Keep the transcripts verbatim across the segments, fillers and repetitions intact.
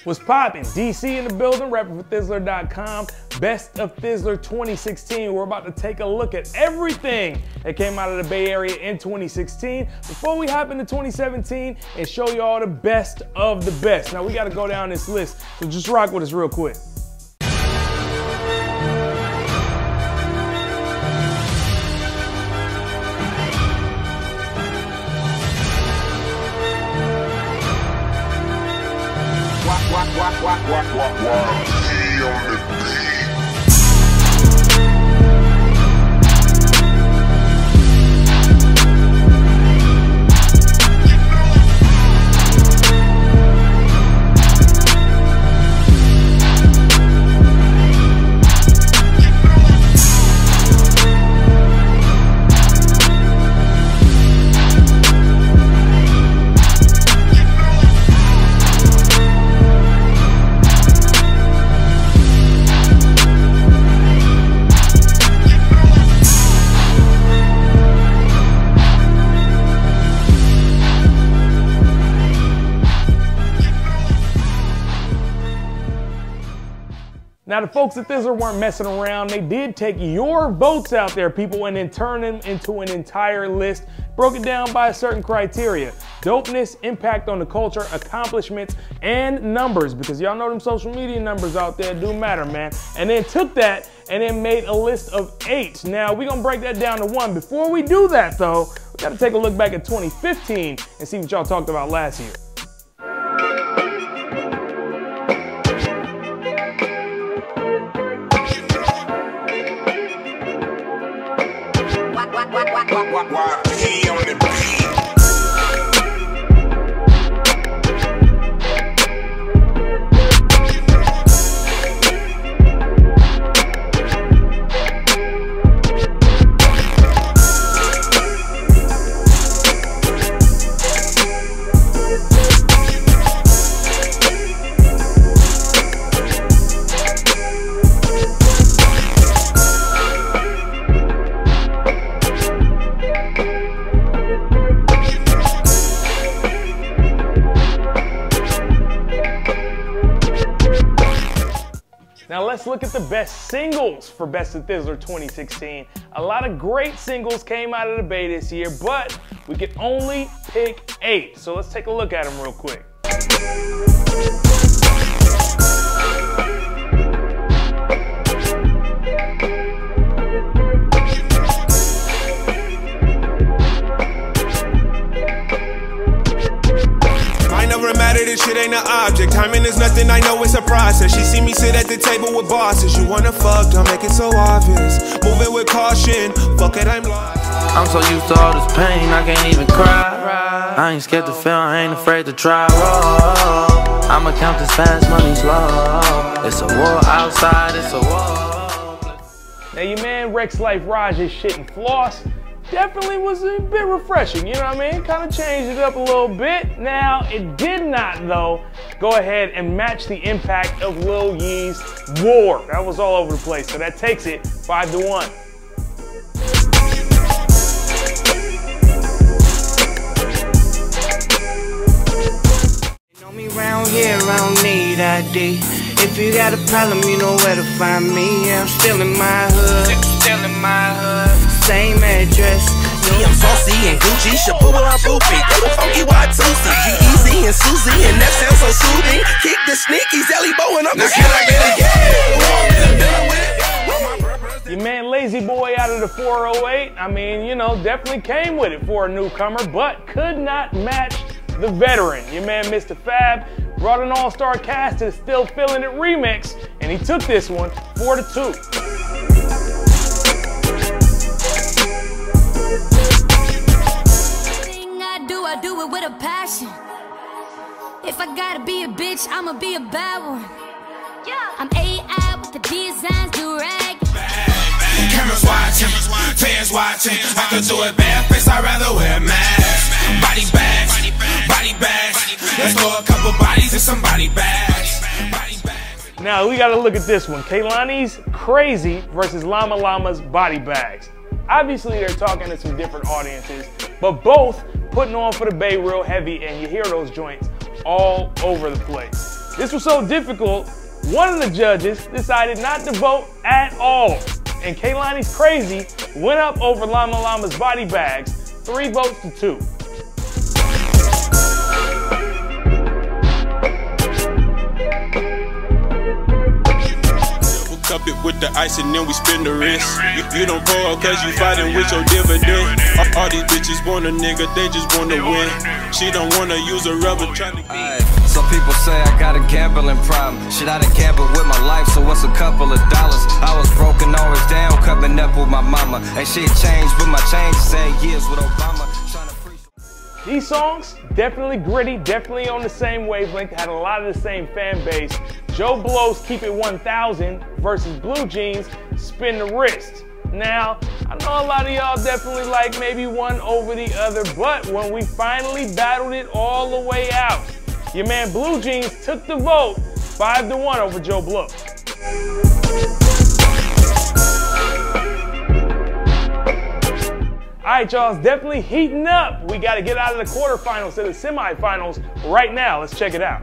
What's poppin'? D C in the building, rapping for Thizzler dot com. Best of Thizzler twenty sixteen. We're about to take a look at everything that came out of the Bay Area in twenty sixteen before we hop into twenty seventeen and show you all the best of the best. Now we gotta go down this list, so just rock with us real quick. Wah, wah, wah, wah, wah, wah. He on the beat. Now the folks at Thizzler weren't messing around. They did take your votes out there, people, and then turn them into an entire list, broke it down by a certain criteria. Dopeness, impact on the culture, accomplishments, and numbers, because y'all know them social media numbers out there do matter, man. And then took that and then made a list of eight. Now we're gonna break that down to one. Before we do that though, we gotta take a look back at twenty fifteen and see what y'all talked about last year. He on the beat. Now let's look at the best singles for Best of Thizzler twenty sixteen. A lot of great singles came out of the Bay this year, but we could only pick eight. So let's take a look at them real quick. This shit ain't an object. Timing is nothing, I know it's a process. She see me sit at the table with bosses. You wanna fuck, don't make it so obvious. Moving with caution, fuck it, I'm lost. I'm so used to all this pain, I can't even cry. I ain't scared to fail, I ain't afraid to try. Roll. I'ma count this fast money slow. It's a war outside, it's a war. Now your man Rex Life Raj's shit and floss definitely was a bit refreshing, you know what I mean? Kind of changed it up a little bit. Now, it did not, though, go ahead and match the impact of Lil Yee's War. That was all over the place, so that takes it five to one. You know me round here, I don't need I D. If you got a problem, you know where to find me. Yeah, I'm still in my hood, still in my hood. Same address. See, I'm saucy and Gucci, Shabu and Boopy, double funky Y two C, G-Eazy and Susie, and that sounds so soothing. Kick the sneaky, Zelly Bow, and I'm the can I get a yeah? Your man Lazy Boy out of the four oh eight, I mean, you know, definitely came with it for a newcomer, but could not match the veteran. Your man Mister Fab brought an all-star cast to the Still Feelin' It remix, and he took this one four to two. I do it with a passion. If I gotta be a bitch, I'ma be a bad one. Yeah. I'm A I with the designs, do rag. Cameras watching, fans watching. I could do it bareface, I'd rather wear a mask. Body bags, body bags. Let's throw a couple bodies and some body bags. Body bags. Now we gotta look at this one. Kehlani's Crazy versus Llama Llama's Body Bags. Obviously they're talking to some different audiences, but both putting on for the Bay real heavy, and you hear those joints all over the place. This was so difficult, one of the judges decided not to vote at all. And Kehlani's Crazy went up over Llama Llama's Body Bags, three votes to two. Cup it with the ice and then we spin the wrist. You, you don't pour cause you fighting with your dividend. All, all these bitches want a nigga, they just wanna win. She don't wanna use a rubber trying to get. Some people say I got a gambling problem. Shit, I done gambled with my life, so what's a couple of dollars? I was broken, always down, coming up with my mama. Ain't shit changed, but my change same years with Obama. These songs, definitely gritty, definitely on the same wavelength, had a lot of the same fan base. Joe Blow's Keep It one thousand versus Blue Jeans' Spin the Wrist. Now, I know a lot of y'all definitely like maybe one over the other, but when we finally battled it all the way out, your man Blue Jeans took the vote five to one over Joe Blow. All right, y'all, it's definitely heating up. We got to get out of the quarterfinals to the semifinals right now. Let's check it out.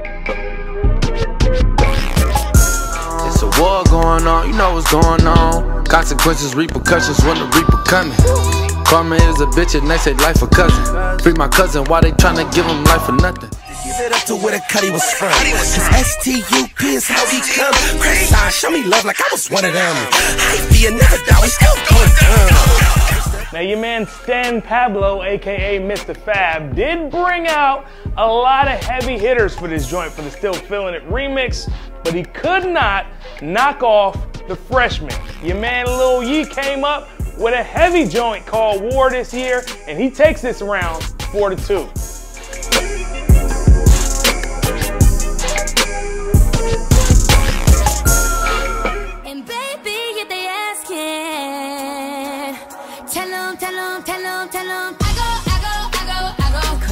It's a war going on, you know what's going on. Consequences, repercussions when the reaper coming. Karma is a bitch and they say life a cousin. Free my cousin, why they tryna give him life for nothing? Give it up to where the cutty was from. Cause S T U P is how we come. Chris sign, show me love like I was one of them. I be a never die, we still going down. Now your man Stan Pablo, aka Mister Fab, did bring out a lot of heavy hitters for this joint for the Still Feelin' It remix, but he could not knock off the freshman. Your man Lil Yee came up with a heavy joint called War this year, and he takes this round four to two. And baby, if they asking, tell them, tell them, tell them, tell them, I go, I go, I go, I go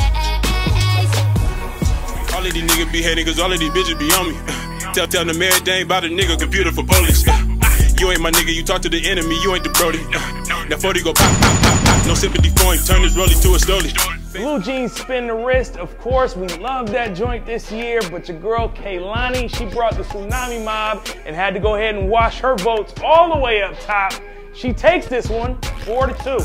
crazy. all of these niggas be hating cause all of these bitches be on me. Tell, tell them everything about a nigga, computer for police. You ain't my nigga, you talk to the enemy, you ain't the Brody. Now forty go pop, pop, pop, pop. No sympathy for him, turn this rollie to a stoley. Blue Jeans Spin the Wrist, of course, we love that joint this year, but your girl Kehlani, she brought the Tsunami Mob and had to go ahead and wash her votes all the way up top. She takes this one, four to two.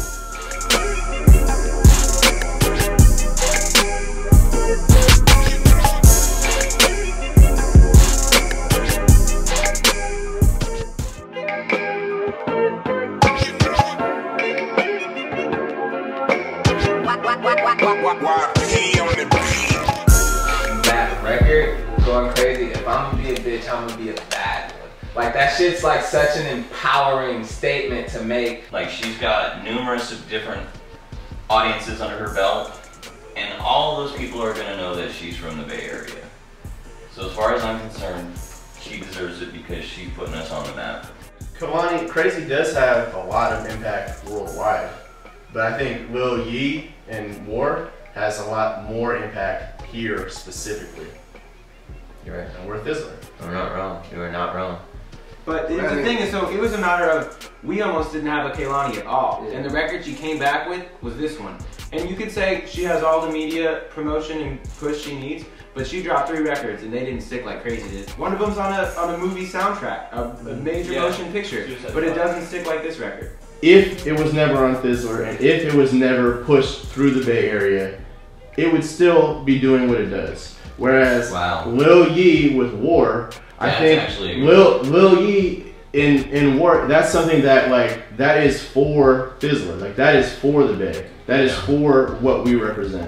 That record going crazy. If I'm gonna be a bitch, I'm gonna be a bad one. Like that shit's like such an empowering statement to make. Like she's got numerous of different audiences under her belt, and all of those people are gonna know that she's from the Bay Area. So as far as I'm concerned, she deserves it because she's putting us on the map. Kehlani, Crazy does have a lot of impact worldwide, but I think Lil Yee and War has a lot more impact here specifically. You're right. And we're Thizzler. I'm not wrong. You are not wrong. But the, the thing is, so it was a matter of, we almost didn't have a Kehlani at all. Yeah. And the record she came back with was this one. And you could say she has all the media promotion and push she needs, but she dropped three records and they didn't stick like Crazy did. One of them's on a, on a movie soundtrack, a, a major yeah. motion picture, but it doesn't stick like this record. If it was never on Thizzler and if it was never pushed through the Bay Area, it would still be doing what it does. Whereas wow. Lil Yee with War, I that's think actually Lil, Lil Yee in, in War, that's something that like, that is for Thizzler. Like that is for the Bay. That is yeah. for what we represent.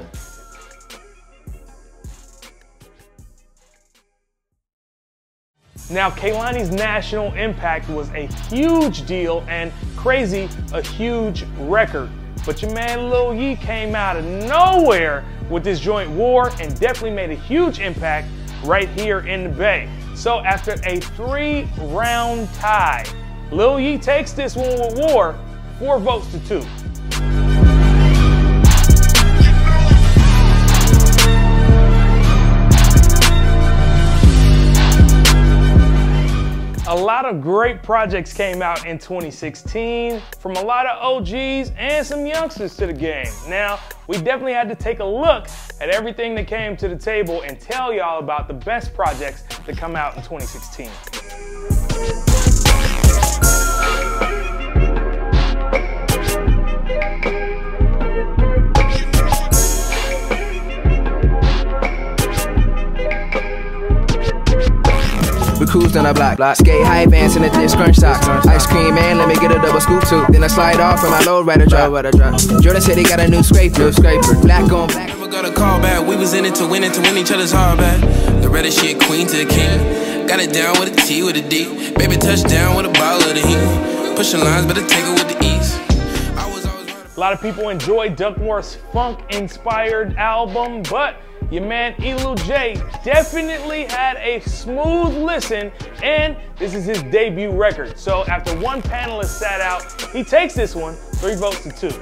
Now, Kehlani's national impact was a huge deal and Crazy, a huge record. But your man Lil Yee came out of nowhere with this joint War and definitely made a huge impact right here in the Bay. So after a three round tie, Lil Yee takes this one with War, four votes to two. A lot of great projects came out in twenty sixteen from a lot of O Gs and some youngsters to the game. Now, we definitely had to take a look at everything that came to the table and tell y'all about the best projects that come out in twenty sixteen. We cruise down the block, block. Skate high vans in the thin scrunch socks. Ice cream man, let me get a double scoop too. Then I slide off from my low rider drop. Jordan said he got a new scraper, scraper. Black on black. Never got a call back. We was in it to win it, to win each other's heart back. The red shit, queen to the king. Got it down with a T with a D. Baby touchdown with a ball of the heat. Pushing lines, better take it with the ease. A lot of people enjoyed Duckworth's funk-inspired album, but your man Elu J definitely had a smooth listen, and this is his debut record. So after one panelist sat out, he takes this one, three votes to two.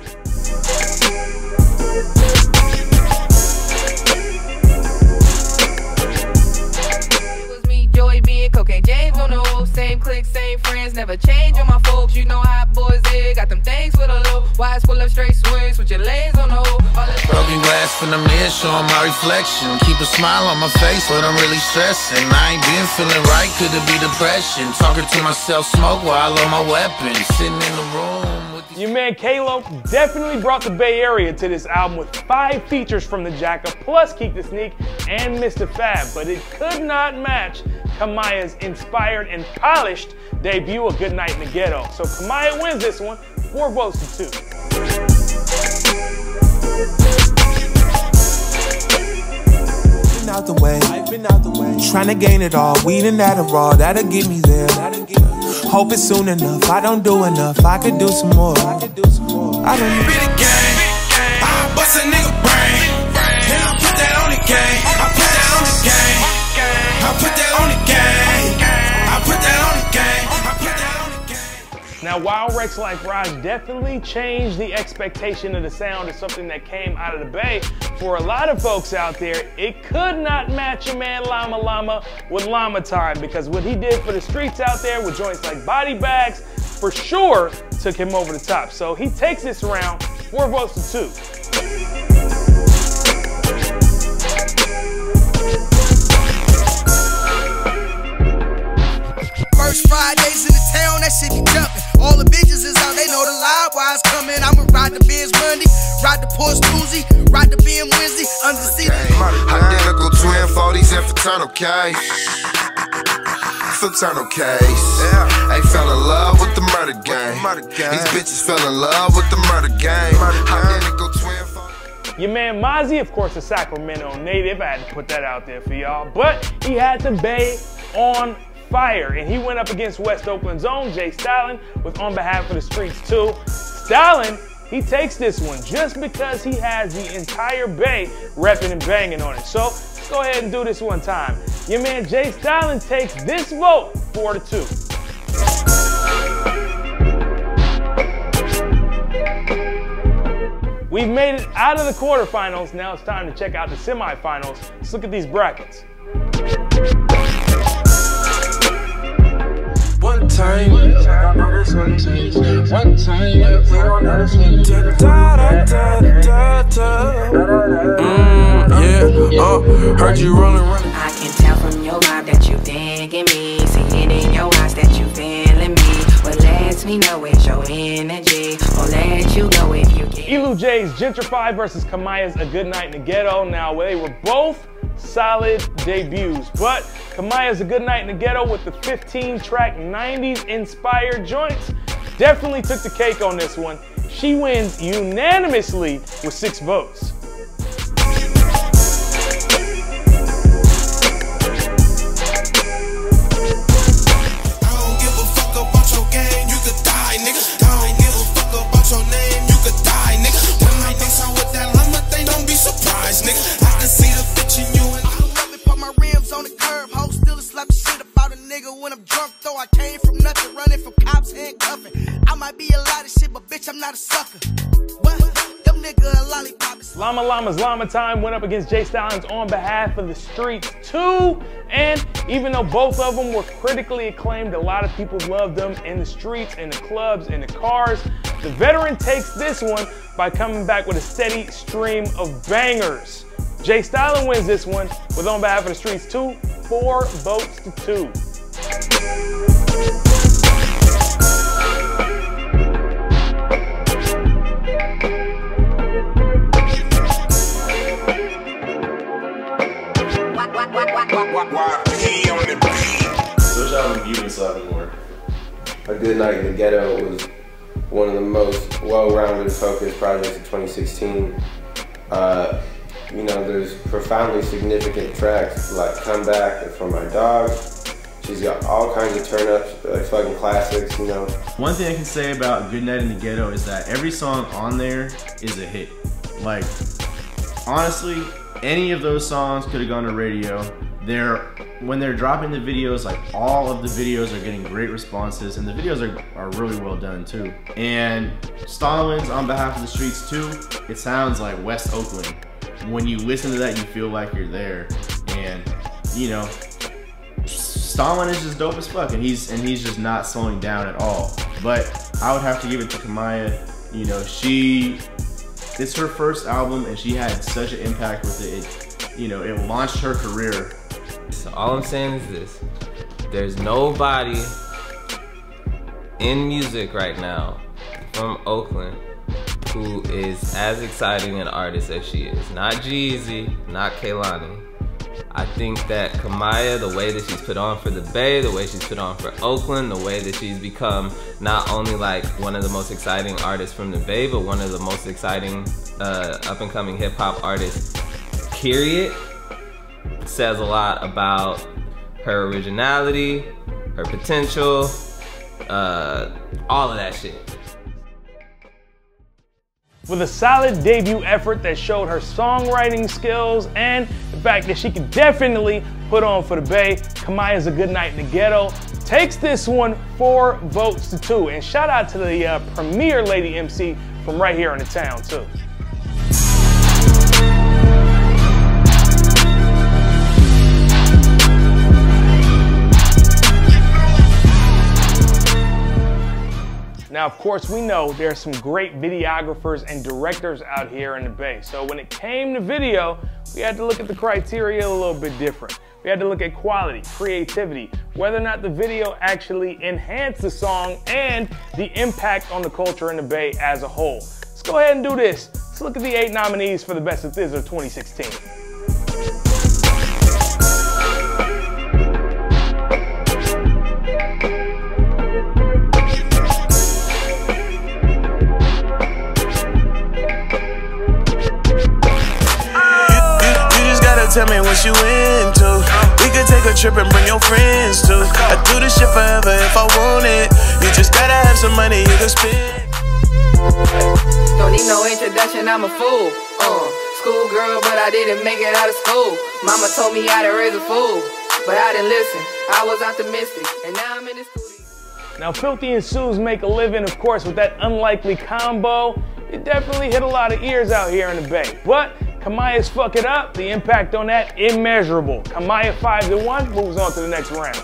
It was me, Joey B, and Cocaine James on the whole, same clique, same friends, never change on my folks. You know how boys is, got them things for the low, wise full of straight swings with your legs on the whole. Broken glass from the mirror showing my reflection. Keep a smile on my face, but I'm really stressing. I ain't been feeling right, could it be depression? Talking to myself, smoke while I load my weapon. Sitting in the room with Your man Kalo definitely brought the Bay Area to this album with five features from the Jacka, plus Keek the Sneak and Mister Fab, but it could not match Kamaya's inspired and polished debut, A Good Night in the Ghetto. So Kamaya wins this one, four votes to two. Been out the way, I've been out the way. Trying to gain it all, weed and Adderall, that'll get me there. Hope it's soon enough, I don't do enough, I could do some more. I don't need Be the game, I bust a nigga brain. Then I put that on the game, I put that on the game. I put that on the game, I put that on the game, I put that on the game. Now, while Rex Like Raj definitely changed the expectation of the sound to something that came out of the Bay, for a lot of folks out there, it could not match your man Llama Llama with Llama Time, because what he did for the streets out there with joints like Body Bags, for sure took him over the top. So he takes this round, four votes to two. First Fridays in the town, that shit be jumping. All the bitches is out, they know the live wires coming. I'ma ride the Benz Monday, ride the Porsche Tuesday, ride the B M Wednesday, under the seat. Identical twin forties and fraternal case. Fraternal case. They fell in love with the murder game. These bitches fell in love with the murder game. Identical twin forties. Your man Mozzie, of course, a Sacramento native. I had to put that out there for y'all. But he had the Bay on fire, and he went up against West Oakland's own Jay Stalin with On Behalf of the Streets too. Stalin, he takes this one just because he has the entire Bay repping and banging on it. So let's go ahead and do this one time. Your man Jay Stalin takes this vote, four to two. We've made it out of the quarterfinals. Now it's time to check out the semifinals. Let's look at these brackets. One time, one time, one time, yeah, oh, heard you rolling, running. I can tell from your mouth that you thinking me, see it in your eyes that you feeling me. What lets me know it's your energy, or let you go if you get. Elu J's Gentrify versus Kamaya's A Good Night in the Ghetto. Now, they were both solid debuts, but Kamaya's A Good Night in the Ghetto with the fifteen track nineties inspired joints definitely took the cake on this one. She wins unanimously with six votes. When I'm drunk, though, I came from nothing, running from cops, handcuffing. I might be a lot of shit, but bitch, I'm not a sucker. What? Them nigga a lollipop. Llama Llama's Llama Time went up against Jay Stalin's On Behalf of the Streets two, And even though both of them were critically acclaimed, a lot of people loved them in the streets, in the clubs, in the cars. The veteran takes this one by coming back with a steady stream of bangers. Jay Stylin wins this one with On Behalf of the Streets two, four votes to two. Which album do you been slapping more? A Good Night in the Ghetto was one of the most well-rounded, focused projects of twenty sixteen. Uh, you know, there's profoundly significant tracks like Comeback and For My Dog. She's got all kinds of turn-ups, like fucking classics, you know. One thing I can say about Good Night in the Ghetto is that every song on there is a hit. Like, honestly, any of those songs could have gone to radio. They're, when they're dropping the videos, like all of the videos are getting great responses, and the videos are, are really well done too. And Stalin's On Behalf of the Streets two, it sounds like West Oakland. When you listen to that, you feel like you're there. And you know, Stalin is just dope as fuck, and he's and he's just not slowing down at all. But I would have to give it to Kamaya. You know, she, it's her first album, and she had such an impact with it. It you know, it launched her career. So all I'm saying is this: there's nobody in music right now from Oakland who is as exciting an artist as she is. Not G-Eazy, not Kehlani. I think that Kamaya, the way that she's put on for the Bay, the way she's put on for Oakland, the way that she's become not only like one of the most exciting artists from the Bay, but one of the most exciting uh, up-and-coming hip-hop artists, period, says a lot about her originality, her potential, uh, all of that shit. With a solid debut effort that showed her songwriting skills and the fact that she could definitely put on for the Bay, Kamaya's A Good Night in the Ghetto takes this one four votes to two. And shout out to the uh, premier lady M C from right here in the town too. Now, of course, we know there are some great videographers and directors out here in the Bay. So when it came to video, we had to look at the criteria a little bit different. We had to look at quality, creativity, whether or not the video actually enhanced the song, and the impact on the culture in the Bay as a whole. Let's go ahead and do this. Let's look at the eight nominees for the Best of Thizzler twenty sixteen. Tell me what you into. We could take a trip and bring your friends too. I do this shit forever if I want it. You just gotta have some money you can spend. Don't need no introduction, I'm a fool. Uh, school girl, but I didn't make it out of school. Mama told me how to raise a fool, but I didn't listen. I was optimistic, and now I'm in the studio. Now, Filthy and Suze make a living, of course, with that unlikely combo. It definitely hit a lot of ears out here in the Bay. But Kamaya's Fuck It Up, the impact on that, immeasurable. Kamaya five to one moves on to the next round.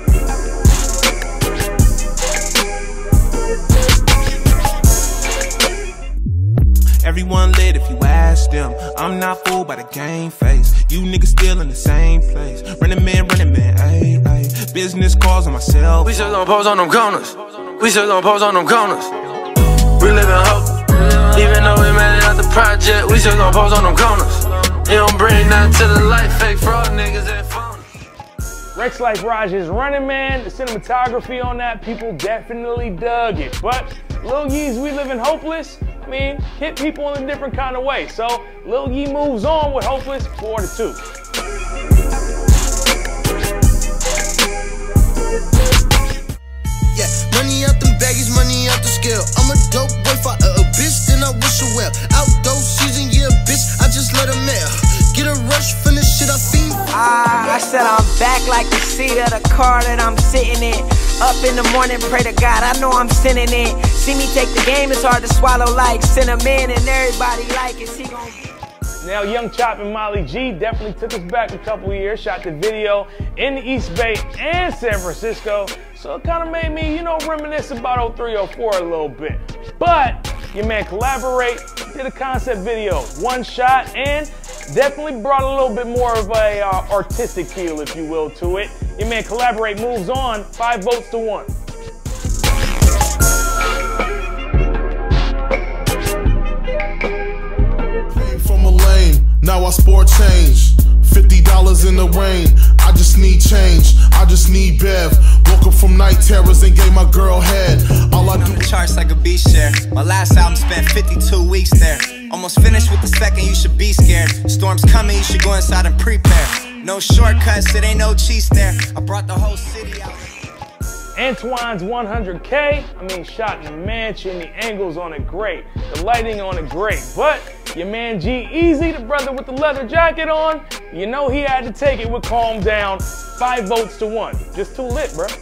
Everyone lit if you ask them. I'm not fooled by the game face. You niggas still in the same place. Running man, running man, ayy, ayy. Business calls on myself. We still gon' pose on them corners. We still gon' pose on them corners. We live in hope. Even though we made it out the project, we still gon' pose on them corners. It don't bring nothing to the light, fake fraud niggas and phony. Rex Life Raj's Running Man, the cinematography on that, people definitely dug it. But Lil Yee's We Livin' Hopeless, I mean, hit people in a different kind of way. So Lil Yee moves on with Hopeless four to two. Yeah, money out them baggies, money out the scale. I'm a dope boy, for a, a bitch, then I wish her well. Outdoor season, yeah, bitch, I just let her mail. Get a rush from this shit I fiend. Ah, I said I'm back like the seat of the car that I'm sitting in. Up in the morning, pray to God, I know I'm sinning in. See me take the game, it's hard to swallow like cinnamon, and everybody like it. He gon' Now, Young Chop and Molly G definitely took us back a couple years, shot the video in the East Bay and San Francisco, so it kind of made me, you know, reminisce about oh three oh four a little bit. But your man Collaborate did a concept video, one shot, and definitely brought a little bit more of a uh, artistic feel, if you will, to it. Your man Collaborate moves on, five votes to one. From a lane, now I sport change. fifty dollars in the rain, I just need change. I just need Bev. Woke up from night terrors and gave my girl head. All I do is charts like a beach share. My last album spent fifty-two weeks there. Almost finished with the second, you should be scared. Storm's coming, you should go inside and prepare. No shortcuts, it ain't no cheats there. I brought the whole city out. Antoine's one hundred K, I mean, shot in a mansion, the angles on it great, the lighting on it great, but your man G-Eazy, the brother with the leather jacket on, you know he had to take it with Calm Down, five votes to one. Just too lit, bro.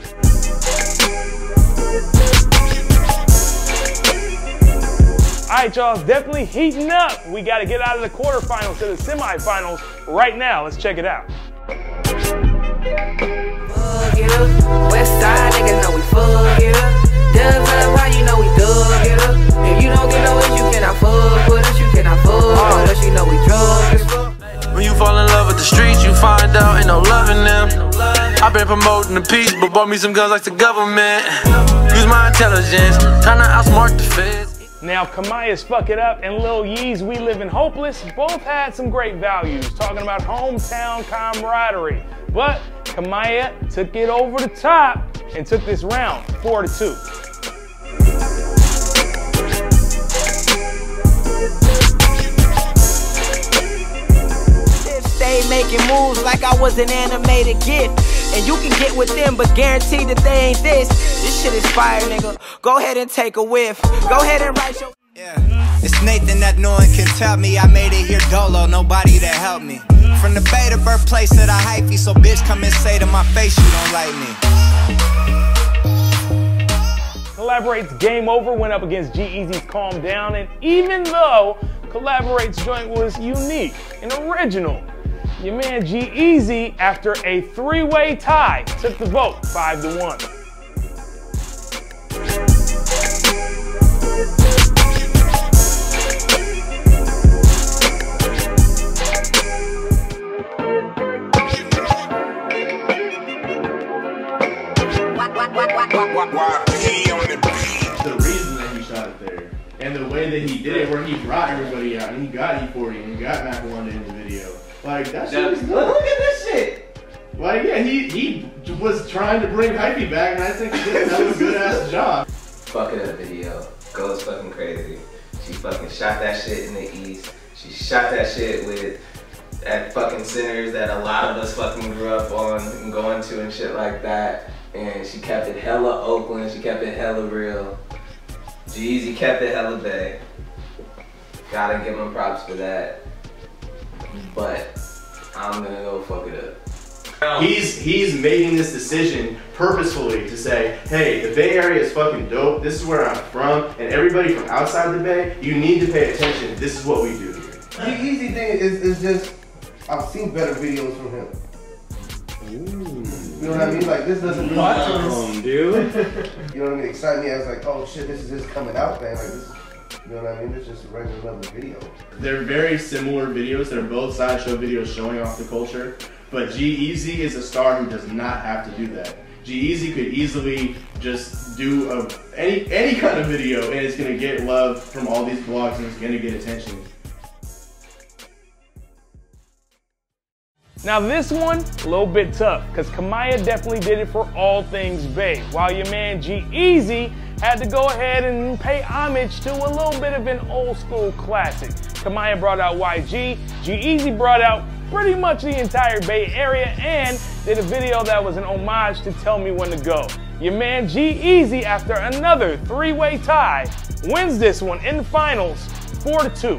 All right, y'all, it's definitely heating up. We got to get out of the quarterfinals to the semifinals right now. Let's check it out. West side niggas know we fuck it up. Dubs up, how you know we dug it up? If you don't get no it, you cannot fuck with us. You cannot fuck with us, you know we drug as fuck. When you fall in love with the streets, you find out ain't no loving them. I've been promoting the peace, but bought me some guns like the government. Use my intelligence, trying to outsmart the feds. Now, Kamaya's Fuck It Up and Lil Yee's We Livin' Hopeless both had some great values, talking about hometown camaraderie. But Kamaya took it over the top and took this round, four to two. Stay making moves like I was an animated GIF. And you can get with them, but guarantee that they ain't this. This shit is fire, nigga. Go ahead and take a whiff. Go ahead and write your... Yeah, it's Nathan that no one can tell me. I made it here dolo, nobody that helped me. From the Bay, the birthplace of the hyphy. So bitch, come and say to my face you don't like me. Collaborate's Game Over went up against G-Eazy's Calm Down, and even though Collaborate's joint was unique and original, your man G-Eazy, after a three-way tie, took the vote, five to one. The reason that he shot it there, and the way that he did it, where he brought everybody out, and he got E forty, and he got Mac Wanda in the video. Like, that shit was dope. Look at this shit! Like, yeah, he, he was trying to bring hypey back, and I think he did a good ass job. Fuck it up video. Goes fucking crazy. She fucking shot that shit in the East. She shot that shit with at fucking centers that a lot of us fucking grew up on and going to and shit like that. And she kept it hella Oakland, she kept it hella real. G-Eazy kept it hella Bay. Gotta give him props for that. But I'm gonna go fuck it up. He's he's making this decision purposefully to say, hey, the Bay Area is fucking dope. This is where I'm from, and everybody from outside the Bay, you need to pay attention. This is what we do here. The easy thing is is just I've seen better videos from him. Ooh. You know what I mean? Like this doesn't really Damn, dude. You know what I mean? Excite me. I was like, oh shit, this is his coming out thing. Like this. You know what I mean? It's just a regular another video. They're very similar videos. They're both sideshow videos showing off the culture. But G-Eazy is a star who does not have to do that. G-Eazy could easily just do a, any any kind of video, and it's gonna get love from all these blogs, and it's gonna get attention. Now this one, a little bit tough, because Kamaya definitely did it for all things Bay, while your man G-Eazy had to go ahead and pay homage to a little bit of an old school classic. Kamaya brought out Y G, G-Eazy brought out pretty much the entire Bay Area and did a video that was an homage to Tell Me When to Go. Your man G-Eazy, after another three-way tie, wins this one in the finals, four to two.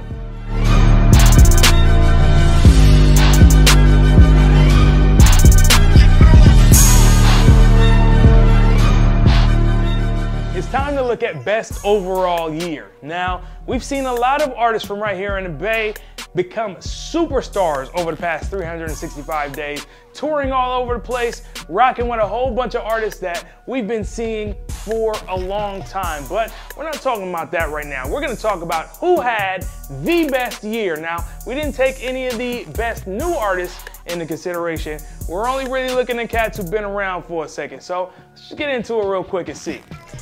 It's time to look at best overall year. Now, we've seen a lot of artists from right here in the Bay become superstars over the past three hundred sixty-five days, touring all over the place, rocking with a whole bunch of artists that we've been seeing for a long time. But we're not talking about that right now. We're gonna talk about who had the best year. Now, we didn't take any of the best new artists into consideration. We're only really looking at cats who've been around for a second. So let's just get into it real quick and see.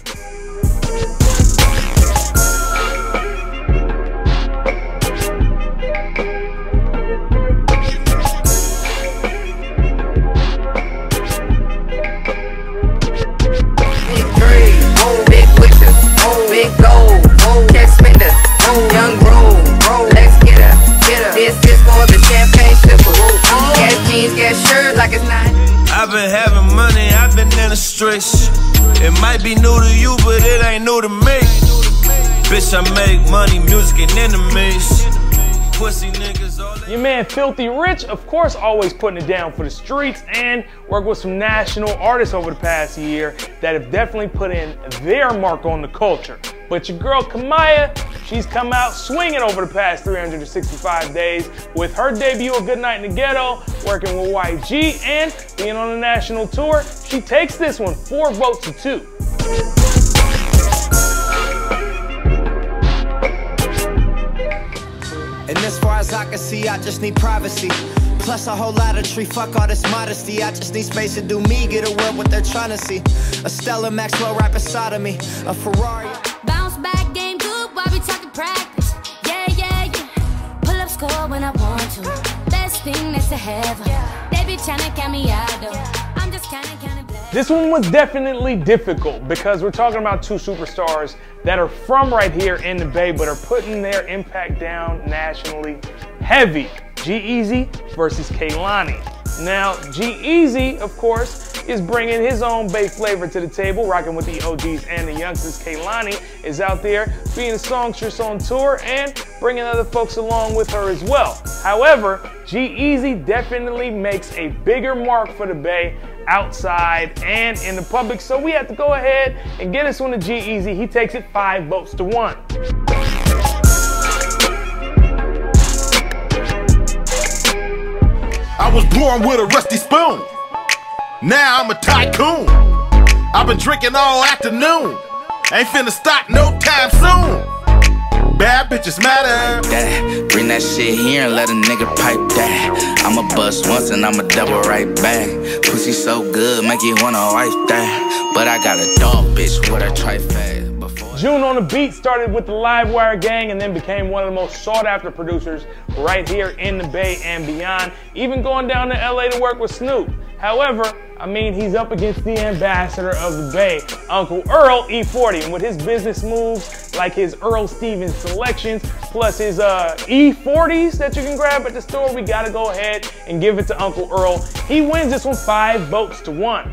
Big gold, cash spender, young roll, let's get her, get her. This is for the champagne sipper. Gas jeans, gas shirt like it's not. I've been having money, I've been in the streets. It might be new to you, but it ain't new to me. Bitch, I make money, music and enemies. Pussy niggas all Your man Filthy Rich, of course, always putting it down for the streets, and worked with some national artists over the past year that have definitely put in their mark on the culture. But your girl Kamaya, she's come out swinging over the past three hundred sixty-five days with her debut of Good Night in the Ghetto, working with Y G, and being on a national tour. She takes this one four votes to two. And as far as I can see, I just need privacy. Plus a whole lot of tree, fuck all this modesty. I just need space to do me, get away what they're trying to see. A Stella Maxwell right beside of me, a Ferrari. Bounce back, game good, while we talking practice. Yeah, yeah, yeah. Pull up score when I want to. Best thing next to heaven. They be trying to count me out though. I'm just counting, counting black. This one was definitely difficult because we're talking about two superstars that are from right here in the Bay but are putting their impact down nationally heavy. G-Eazy versus Kehlani. Now, G-Eazy, of course, is bringing his own Bay flavor to the table, rocking with the O Gs and the youngsters. Kehlani is out there being a songstress on tour and bringing other folks along with her as well. However, G-Eazy definitely makes a bigger mark for the Bay outside and in the public, so we have to go ahead and get this one to G-Eazy. He takes it five votes to one. I was born with a rusty spoon. Now I'm a tycoon. I've been drinking all afternoon. Ain't finna stop no time soon. Bad bitches matter. That, bring that shit here and let a nigga pipe that. I'ma bust once and I'ma double right back. Pussy so good, make you wanna wife that. But I got a dog bitch with a trifecta. June on the Beat started with the Livewire gang and then became one of the most sought after producers right here in the Bay and beyond, even going down to L A to work with Snoop. However, I mean, he's up against the ambassador of the Bay, Uncle Earl E forty, and with his business moves like his Earl Stevens selections plus his uh, E forties that you can grab at the store, we gotta go ahead and give it to Uncle Earl. He wins this one five votes to one.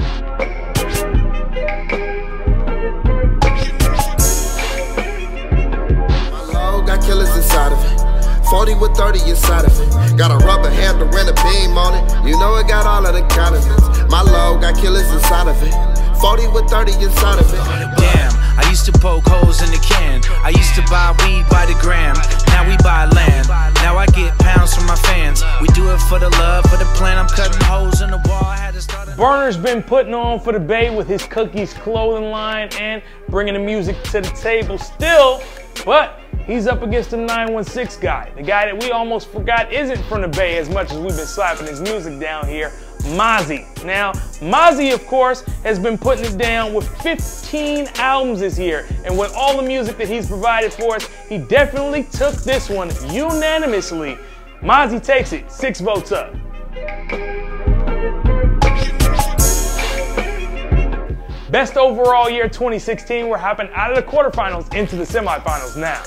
Got killers inside of it, forty with thirty inside of it. Got a rubber handle and a beam on it. You know it got all of the condiments. My low got killers inside of it, forty with thirty inside of it. Damn, I used to poke holes in the can. I used to buy weed by the gram. Now we buy land. Now I get pounds from my fans. We do it for the love, for the plan. I'm cutting holes in the wall. I had to start. Burner's been putting on for the Bay with his Cookies clothing line and bringing the music to the table still, but he's up against the nine one six guy, the guy that we almost forgot isn't from the Bay as much as we've been slapping his music down here, Mozzie. Now, Mozzie, of course, has been putting it down with fifteen albums this year, and with all the music that he's provided for us, he definitely took this one unanimously. Mozzie takes it, six votes up. Best overall year twenty sixteen, we're hopping out of the quarterfinals into the semifinals now.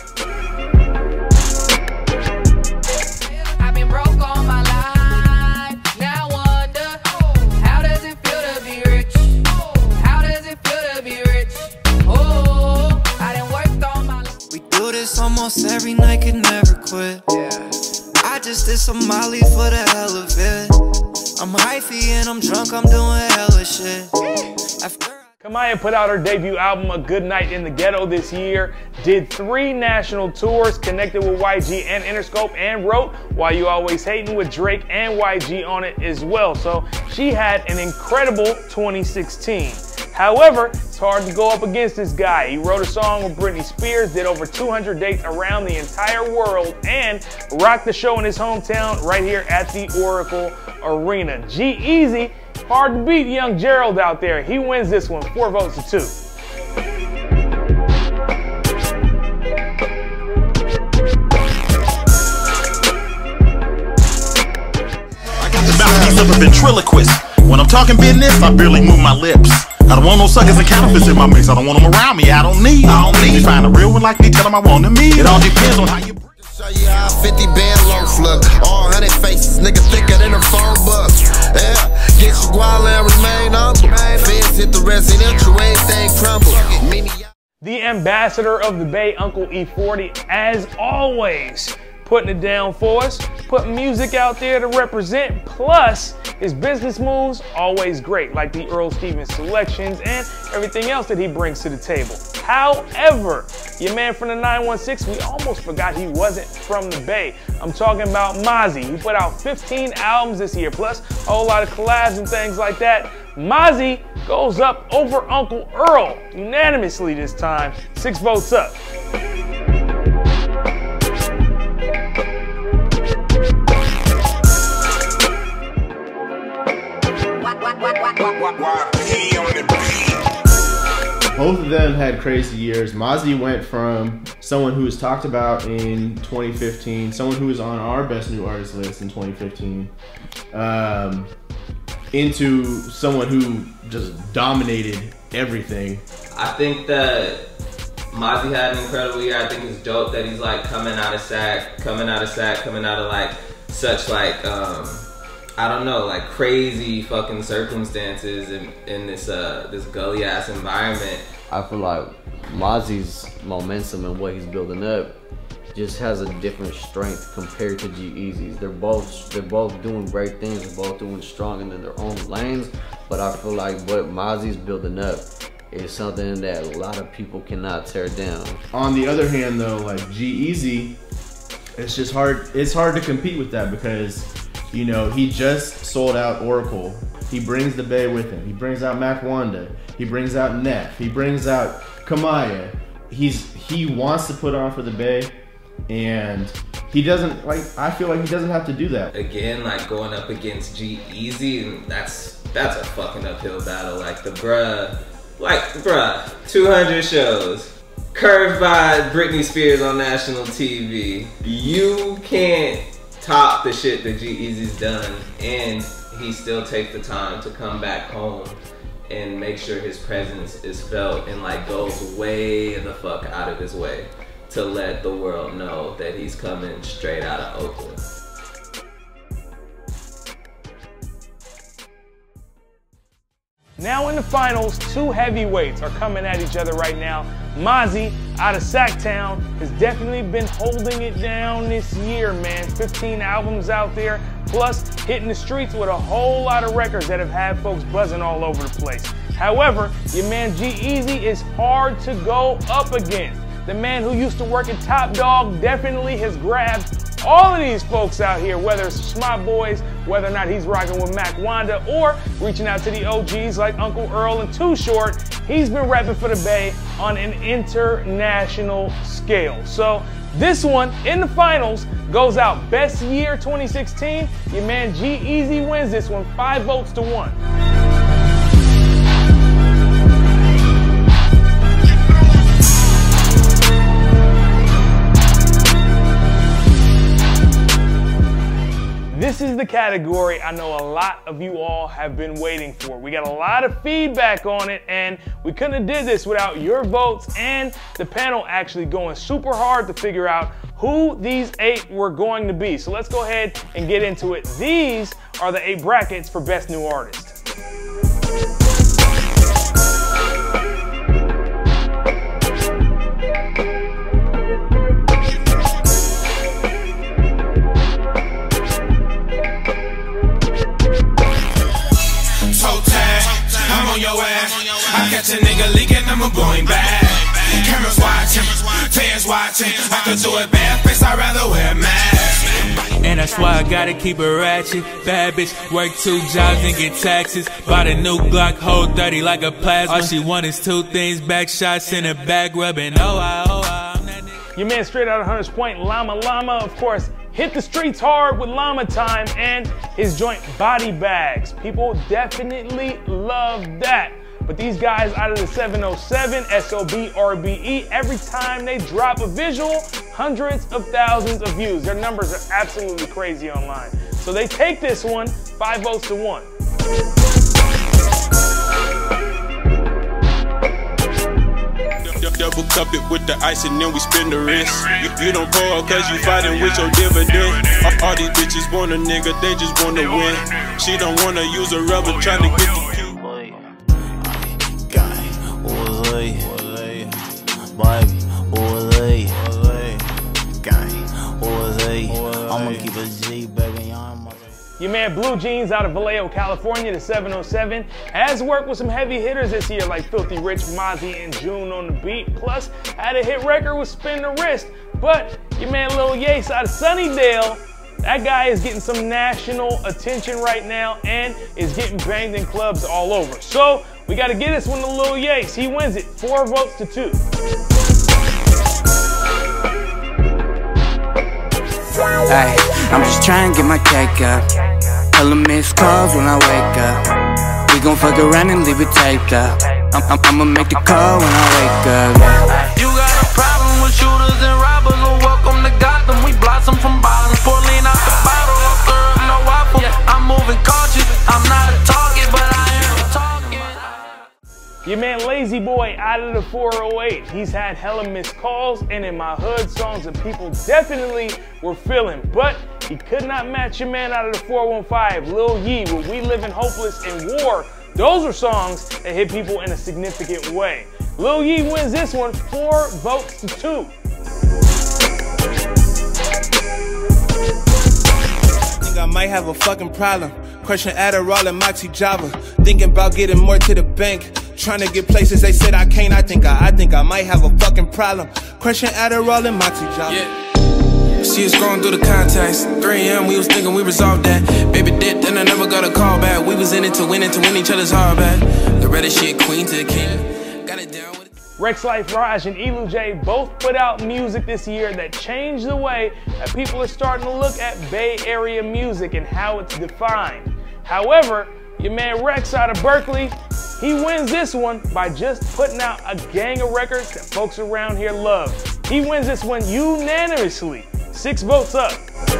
I've been broke all my life, now I wonder, how does it feel to be rich? How does it feel to be rich? Oh, I done worked all my life. We do this almost every night, could never quit. I just did some Molly for the hell of it. I'm hyphy and I'm drunk, I'm doing hella shit. After Kamaya put out her debut album, A Good Night in the Ghetto, this year, did three national tours, connected with Y G and Interscope, and wrote Why You Always Hatin' with Drake and Y G on it as well. So she had an incredible twenty sixteen. However, it's hard to go up against this guy. He wrote a song with Britney Spears, did over two hundred dates around the entire world, and rocked the show in his hometown right here at the Oracle Arena. G-Eazy, hard to beat young Gerald out there. He wins this one, four votes to two. Mouthpiece of a ventriloquist. When I'm talking business, I barely move my lips. I don't want no suckers and counterfeits in my mix. I don't want them around me. I don't need. I don't need. You find a real one like me, tell them I want them me. It all depends on how you. Show you how fifty band loaf look. All hundred faces, nigga thicker than a phone book. Yeah, get your guala and remain humble. Feds hit the residential, everything crumble. The ambassador of the Bay, Uncle E forty, as always, putting it down for us, putting music out there to represent, plus his business moves, always great, like the Earl Stevens selections and everything else that he brings to the table. However, your man from the nine one six, we almost forgot he wasn't from the Bay. I'm talking about Mozzy. He put out fifteen albums this year, plus a whole lot of collabs and things like that. Mozzy goes up over Uncle Earl, unanimously this time, six votes up. Both of them had crazy years. Mozzy went from someone who was talked about in twenty fifteen, someone who was on our best new artist list in twenty fifteen, um, into someone who just dominated everything. I think that Mozzy had an incredible year. I think it's dope that he's like coming out of sack, coming out of sack, coming out of like such like, um, I don't know, like crazy fucking circumstances in, in this uh this gully ass environment. I feel like Mozzy's momentum and what he's building up just has a different strength compared to G-Eazy's. They're both they're both doing great things, they're both doing strong in their own lanes, but I feel like what Mozzy's building up is something that a lot of people cannot tear down. On the other hand though, like G-Eazy, it's just hard it's hard to compete with that because, you know, he just sold out Oracle. He brings the Bay with him. He brings out Mac Wanda. He brings out Neff. He brings out Kamaya. He's he wants to put on for the Bay, and he doesn't like. I feel like he doesn't have to do that. Again, like going up against G-Eazy, and that's that's a fucking uphill battle. Like the bruh, like bruh, two hundred shows. Curved by Britney Spears on national T V. You can't top the shit that G-Eazy's done, and he still takes the time to come back home and make sure his presence is felt and like goes way the fuck out of his way to let the world know that he's coming straight out of Oakland. Now in the finals, two heavyweights are coming at each other right now. Mozzy, out of Sacktown, has definitely been holding it down this year, man. fifteen albums out there, plus hitting the streets with a whole lot of records that have had folks buzzing all over the place. However, your man G-Eazy is hard to go up against. The man who used to work at Top Dog definitely has grabbed all of these folks out here, whether it's Smart Boys, whether or not he's rocking with Mac Wanda, or reaching out to the O Gs like Uncle Earl and Too Short. He's been rapping for the Bay on an international scale. So this one in the finals goes out best year twenty sixteen. Your man G-Eazy wins this one, five votes to one. This is the category I know a lot of you all have been waiting for. We got a lot of feedback on it, and we couldn't have did this without your votes and the panel actually going super hard to figure out who these eight were going to be. So let's go ahead and get into it. These are the eight brackets for Best New Artist. Your ass. I catch an nigga leaking, I'm going back. Cameras watching, fans watching. I could do it bareface, I'd rather wear a mask. And that's why I gotta keep it ratchet. Bad bitch, work two jobs and get taxes. Bought a new Glock, hold thirty like a plasma. All she want is two things, back shots in a bag rubbing. Oh, I, oh, I, I'm that nigga. Your man straight out of Hunters Point, Llama Llama, of course, hit the streets hard with Llama Time and his joint Body Bags. People definitely love that. But these guys out of the seven oh seven, S O B R B E, every time they drop a visual, hundreds of thousands of views. Their numbers are absolutely crazy online. So they take this one, five votes to one. Double cup it with the ice and then we spin the wrist. You, you don't pour cause you fighting with your dividend. All, all these bitches want a nigga, they just wanna win. She don't wanna use a rubber trying to get the cue. I'ma keep a G, baby. Your man Blue Jeans out of Vallejo, California, the seven oh seven, has worked with some heavy hitters this year like Filthy Rich, Mozzie, and June on the beat, plus had a hit record with Spin the Wrist. But your man Lil Yace out of Sunnydale, that guy is getting some national attention right now and is getting banged in clubs all over. So we gotta get this one to Lil Yace. He wins it, four votes to two. Ay, I'm just trying to get my cake up. Hella missed calls when I wake up. We gon' fuck around and leave it taped up. I'm, I'm, I'ma make the call when I wake up. You got a problem with shooters and robbers? Well, welcome to Gotham. We blossom from bottoms. Pour lean out the bottle. No syrup, no waffle. I'm moving cautious. I'm not a target, but I am talking. Your man Lazy Boy out of the four oh eight. He's had hella missed calls and in my hood songs that people definitely were feeling. But he could not match your man out of the four one five, Lil Yee, with We Livin' Hopeless and War. Those are songs that hit people in a significant way. Lil Yee wins this one, four votes to two. Think I might have a fucking problem. Crushing Adderall and Moxie Java. Thinking about getting more to the bank. Trying to get places they said I can't. I think I, I think I might have a fucking problem. Crushing Adderall and Moxie Java. Yeah. She was scrolling through the contacts. three a m we was thinking we resolved that. Baby dipped and I never got a call back. We was in it to win it to win each other's heart back. The Reddit shit, queen to the king. Got it down with it. Rex Life Raj and Elu J both put out music this year that changed the way that people are starting to look at Bay Area music and how it's defined. However, your man Rex out of Berkeley, he wins this one by just putting out a gang of records that folks around here love. He wins this one unanimously, six votes up.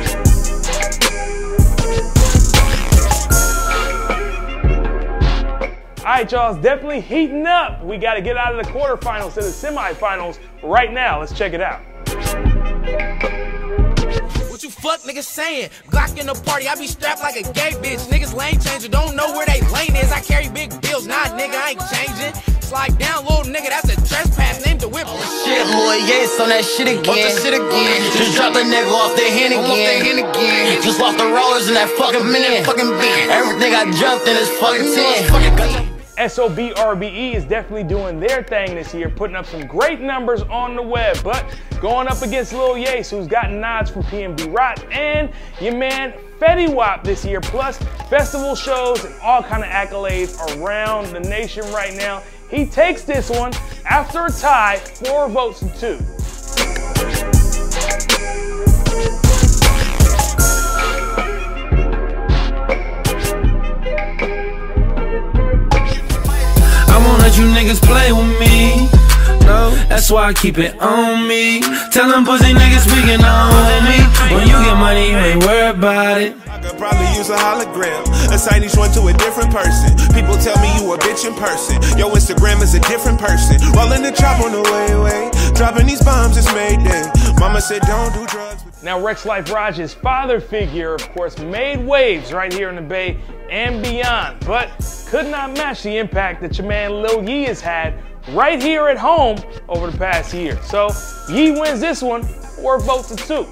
All right, y'all, it's definitely heating up. We got to get out of the quarterfinals to the semifinals right now. Let's check it out. What you fuck niggas saying? Glock in the party, I be strapped like a gay bitch. Niggas lane changer, don't know where they lane is. I carry big bills, nah nigga, I ain't changing. Slide down, little nigga, that's a trespass, name the whip. Oh, shit, boy, yes, on that shit again. On that shit again. Just drop the nigga off their hand again. again. Just lost the rollers in that fucking minute, fucking beat. Everything I jumped in is fucking ten. S O B R B E is definitely doing their thing this year, putting up some great numbers on the web, but going up against Lil Yace, who's gotten nods from P N B Rock, and your man Fetty Wap this year, plus festival shows and all kind of accolades around the nation right now. He takes this one after a tie, four votes to two. Let you niggas play with me, no, that's why I keep it on me. Tell them pussy niggas we can own me. When you get money, you ain't worried about it. I could probably use a hologram, a signage one to a different person. People tell me you a bitch in person. Your Instagram is a different person. Rolling the chop on the way, way. Dropping these bombs, it's Mayday. Mama said don't do drugs. Now Rex Life Raj's father figure, of course, made waves right here in the Bay and beyond, but could not match the impact that your man Lil Yee has had right here at home over the past year. So Yee wins this one, four votes to two.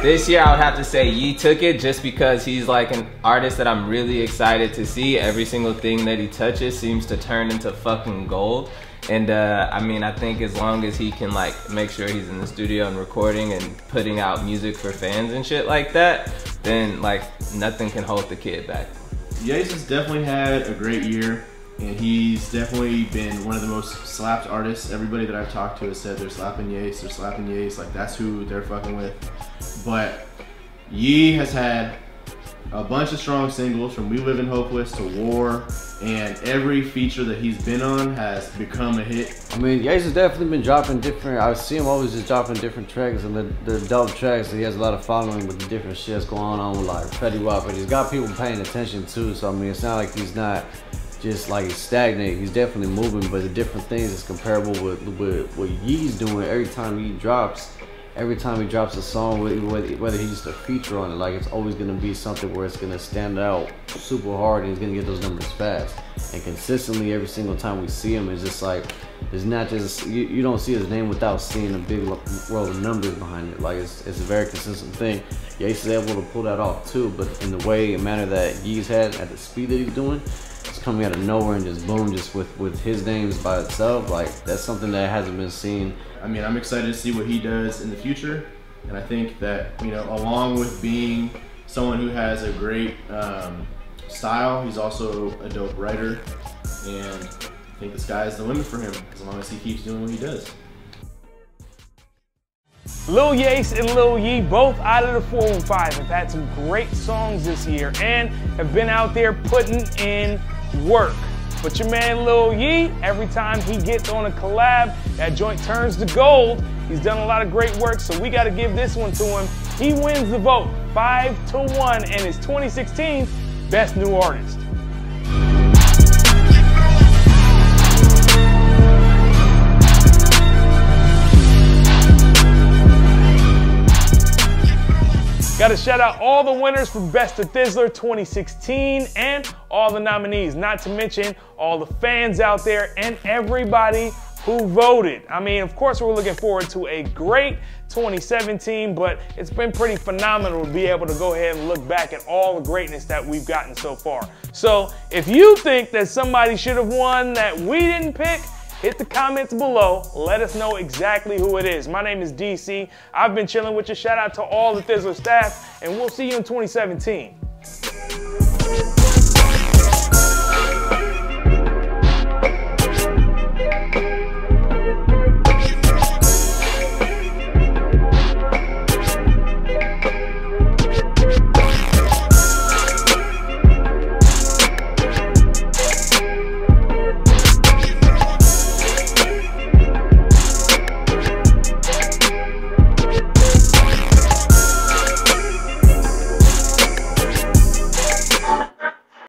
This year I would have to say Ye took it just because he's like an artist that I'm really excited to see. Every single thing that he touches seems to turn into fucking gold. And uh, I mean, I think as long as he can like make sure he's in the studio and recording and putting out music for fans and shit like that, then like nothing can hold the kid back. Yace has definitely had a great year, and he's definitely been one of the most slapped artists. Everybody that I've talked to has said they're slapping Yace, they're slapping Yace, like that's who they're fucking with. But Ye has had a bunch of strong singles from We Live in Hopeless to War, and every feature that he's been on has become a hit. I mean, Yace has definitely been dropping different, I see him always just dropping different tracks, and the, the dope tracks, he has a lot of following with the different shit that's going on with like Fetty Wap, but he's got people paying attention too, so I mean, it's not like he's not just like stagnant, he's definitely moving, but the different things is comparable with, with what Ye's doing every time he drops. Every time he drops a song, whether he's just a feature on it, like it's always gonna be something where it's gonna stand out super hard and he's gonna get those numbers fast. And consistently every single time we see him, it's just like, it's not just, you, you don't see his name without seeing a big world of numbers behind it. Like it's, it's a very consistent thing. Yace is able to pull that off too, but in the way and manner that Ye's had at the speed that he's doing, it's coming out of nowhere and just boom, just with, with his names by itself, like that's something that hasn't been seen. I mean, I'm excited to see what he does in the future, and I think that, you know, along with being someone who has a great um, style, he's also a dope writer, and I think the sky's the limit for him as long as he keeps doing what he does. Lil Yace and Lil Ye, both out of the four one five, have had some great songs this year and have been out there putting in work. But your man Lil Ye, every time he gets on a collab, that joint turns to gold. He's done a lot of great work, so we gotta give this one to him. He wins the vote, five to one, and is twenty sixteen Best New Artist. Got to shout out all the winners for Best of Thizzler twenty sixteen and all the nominees, not to mention all the fans out there and everybody who voted. I mean, of course, we're looking forward to a great twenty seventeen, but it's been pretty phenomenal to be able to go ahead and look back at all the greatness that we've gotten so far. So if you think that somebody should have won that we didn't pick, hit the comments below. Let us know exactly who it is. My name is D C. I've been chilling with you. Shout out to all the Thizzler staff, and we'll see you in twenty seventeen.